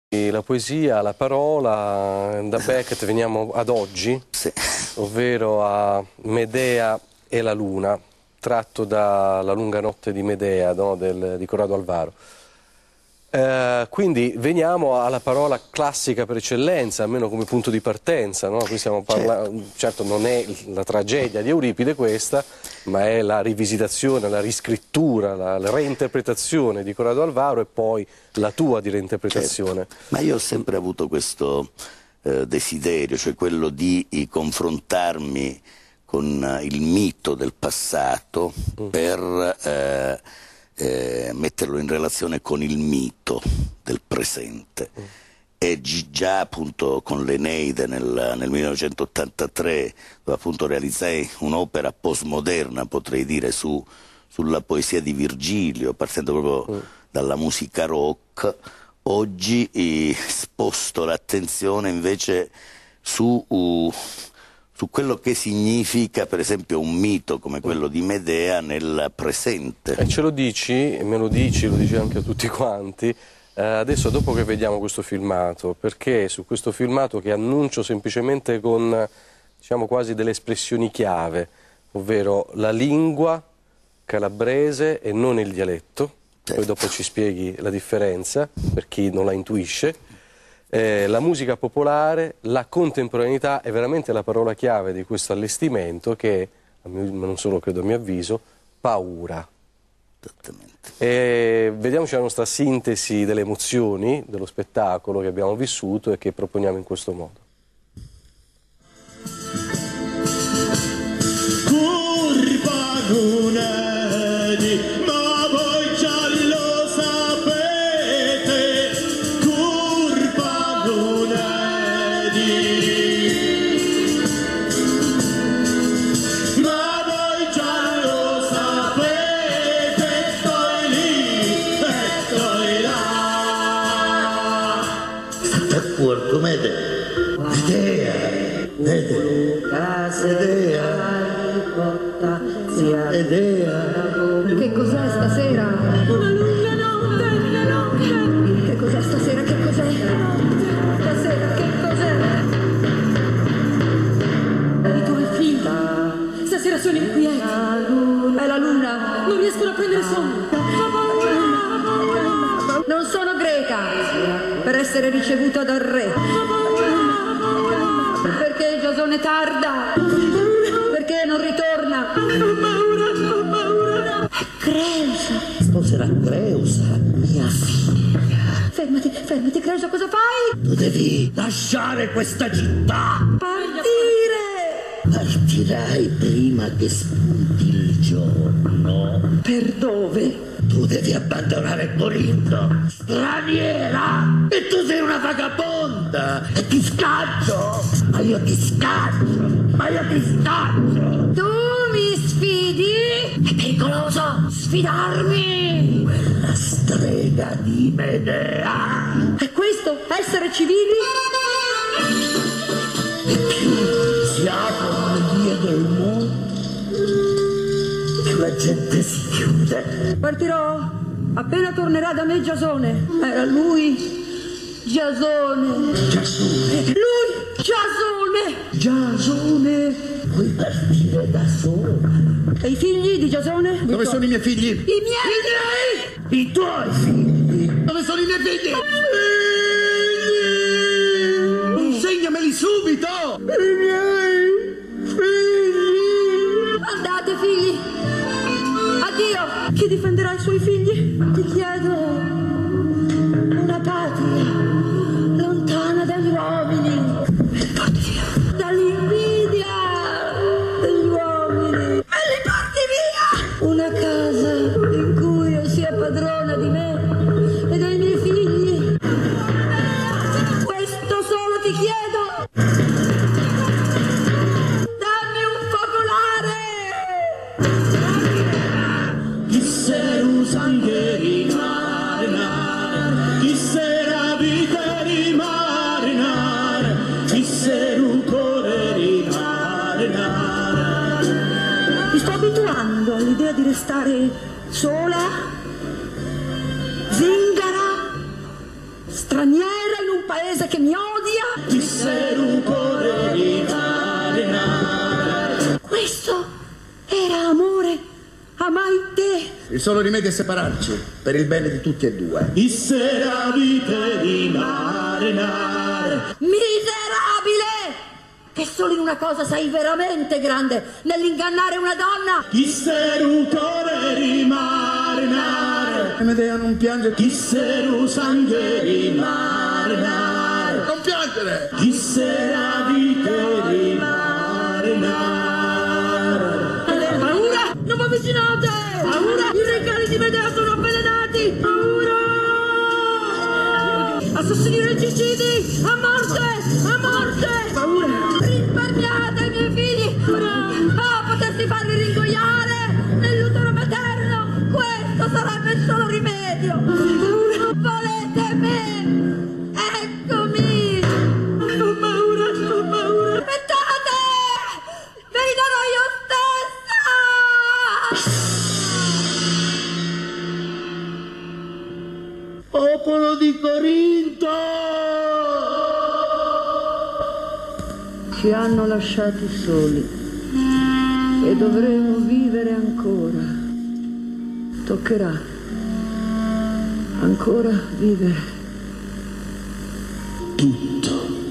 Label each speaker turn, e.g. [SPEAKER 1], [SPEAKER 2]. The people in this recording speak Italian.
[SPEAKER 1] La poesia, la parola, da Beckett veniamo ad oggi,
[SPEAKER 2] sì,
[SPEAKER 1] ovvero a Medea e la luna, tratto dalla lunga notte di Medea, no, di Corrado Alvaro. Quindi veniamo alla parola classica per eccellenza, almeno come punto di partenza, no? Qui stiamo parlando, certo non è la tragedia di Euripide questa, ma è la rivisitazione, la riscrittura, la reinterpretazione di Corrado Alvaro e poi la tua di reinterpretazione.
[SPEAKER 2] certo. Ma io ho sempre avuto questo desiderio, cioè quello di confrontarmi con il mito del passato per metterlo in relazione con il mito del presente. E già appunto con l'Eneide nel 1983, dove appunto realizzai un'opera postmoderna, potrei dire, sulla poesia di Virgilio, partendo proprio dalla musica rock. Oggi sposto l'attenzione invece su quello che significa per esempio un mito come quello di Medea nel presente.
[SPEAKER 1] E ce lo dici, me lo dici anche a tutti quanti, adesso dopo che vediamo questo filmato, perché su questo filmato che annuncio semplicemente con, diciamo, quasi delle espressioni chiave, ovvero la lingua calabrese e non il dialetto, poi dopo ci spieghi la differenza per chi non la intuisce, la musica popolare, la contemporaneità è veramente la parola chiave di questo allestimento che, non solo credo a mio avviso, paura.
[SPEAKER 2] Esattamente.
[SPEAKER 1] E vediamoci la nostra sintesi delle emozioni, dello spettacolo che abbiamo vissuto e che proponiamo in questo modo.
[SPEAKER 3] Che cos'è stasera?
[SPEAKER 4] Una lunga notte.
[SPEAKER 3] Che cos'è stasera? Che cos'è? Stasera che cos'è?
[SPEAKER 4] I tuoi figli stasera sono inquieti. È la luna, non riescono a prendere sonno.
[SPEAKER 3] Non sono greca per essere ricevuta dal re. Perché Giasone tarda? Perché non ritorna?
[SPEAKER 4] Ho paura.
[SPEAKER 3] È Creusa.
[SPEAKER 5] Sposerà Creusa, mia figlia.
[SPEAKER 3] Fermati, Creusa, cosa fai?
[SPEAKER 5] Tu devi lasciare questa città.
[SPEAKER 3] Partire!
[SPEAKER 5] Partirai prima che spunti il giorno.
[SPEAKER 3] Per dove?
[SPEAKER 5] Tu devi abbandonare Corinto, straniera! E tu sei una vagabonda! E ti scaccio! Ma io ti scaccio!
[SPEAKER 3] Tu mi sfidi?
[SPEAKER 5] È pericoloso
[SPEAKER 3] Sfidarmi!
[SPEAKER 5] quella strega di Medea!
[SPEAKER 3] È questo? Essere civili?
[SPEAKER 5] E più si aprono le vie del mondo, più la gente si chiude.
[SPEAKER 3] Partirò appena tornerà da me Giasone. Era lui, Giasone. Lui, Giasone.
[SPEAKER 5] Puoi partire da sola.
[SPEAKER 3] E i figli di Giasone?
[SPEAKER 5] Dove sono i miei figli?
[SPEAKER 3] I miei!
[SPEAKER 5] I tuoi figli! Dove sono i miei figli? Insegnameli subito!
[SPEAKER 3] I miei figli! Andate, figli! Addio! Chi difenderà i suoi figli? Ti chiedo una patria lontana dagli uomini.
[SPEAKER 5] Porti via!
[SPEAKER 3] Dall'invidia degli uomini. Me li porti via! Una casa in cui io sia padrona di me e dei miei figli. Questo solo ti chiedo. Dammi un focolare!
[SPEAKER 5] Chi se usa anche rimarinare, chi se vita rimarinare, chi se cuore rimarinare.
[SPEAKER 3] Mi sto abituando all'idea di restare sola, zingara, straniera paese che mi odia. Questo era amore. Amai te.
[SPEAKER 5] Il solo rimedio è separarci, per il bene di tutti e due.
[SPEAKER 3] Miserabile! Che solo in una cosa sei veramente grande, nell'ingannare una donna.
[SPEAKER 5] Medea non piange. Non piangere!
[SPEAKER 3] Paura! Non vi avvicinate! Paura! I regali di Medea sono avvelenati! Paura! Assassini regicidi! A morte! A morte! Paura! Risparmiate i miei figli! Potersi farli ringoiare nell'utero materno! Questo sarebbe il solo rimedio! Paura! Volete me? Eccomi! Ho paura! Ho paura! Aspettate! Ve li darò io stessa!
[SPEAKER 5] Popolo di Corinto!
[SPEAKER 3] Ci hanno lasciati soli e dovremo vivere ancora. Toccherà ancora vivere.
[SPEAKER 5] Tutto